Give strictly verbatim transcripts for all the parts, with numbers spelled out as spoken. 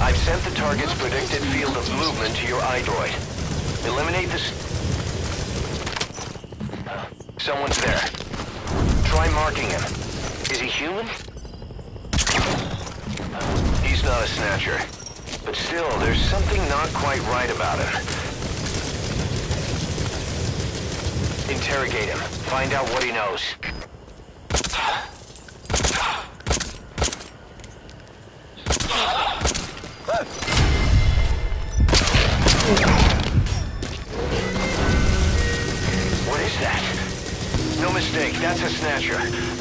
I've sent the target's predicted field of movement to your iDroid. Eliminate the... Someone's there. Try marking him. Is he human? He's not a snatcher. But still, there's something not quite right about him. Interrogate him. Find out what he knows. What is that? No mistake, that's a snatcher.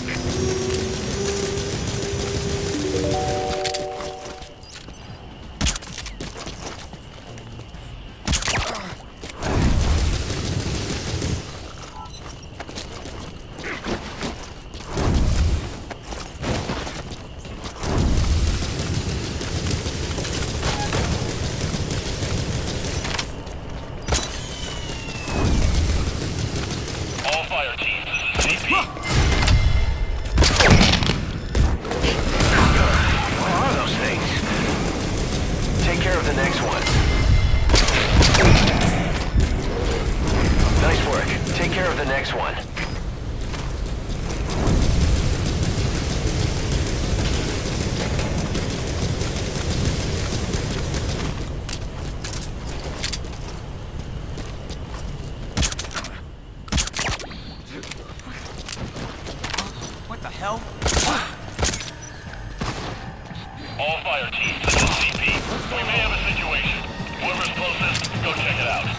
All fire teams to the C P. We may have a situation. Whoever's closest, go check it out.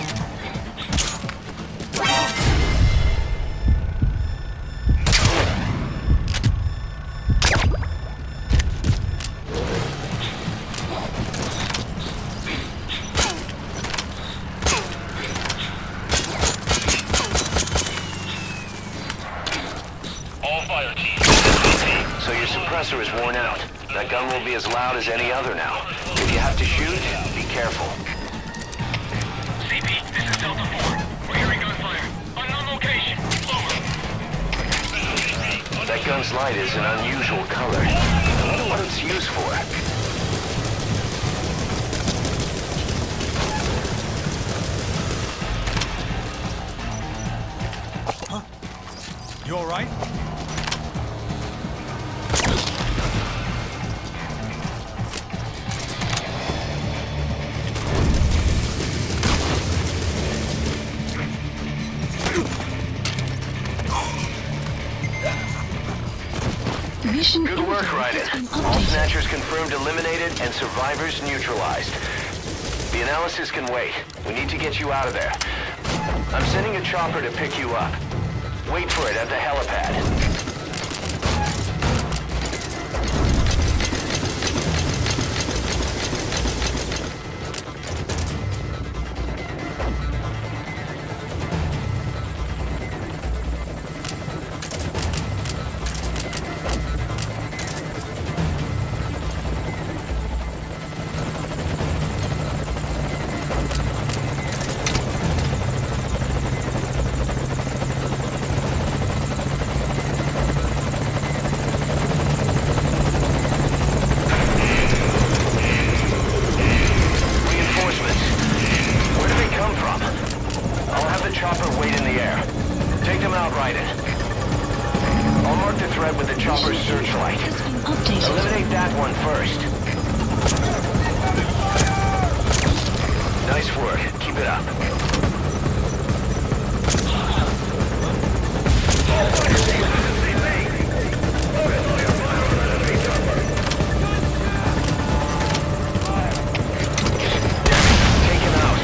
All fire teams to the C P. So your suppressor is worn out. That gun will be as loud as any other now. If you have to shoot, be careful. C P, this is Delta four. We're hearing gunfire. Unknown location. Over. That gun's light is an unusual color. I wonder what it's used for. Huh? You all right? Good work, Raiden. All snatchers confirmed eliminated and survivors neutralized. The analysis can wait. We need to get you out of there. I'm sending a chopper to pick you up. Wait for it at the helipad. I'll mark the threat with the chopper's searchlight. Eliminate that one first. Nice work. Keep it up. Take him out.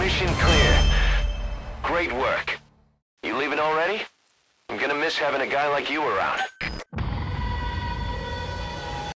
Mission clear. Great work. You leaving already? I'm gonna miss having a guy like you around.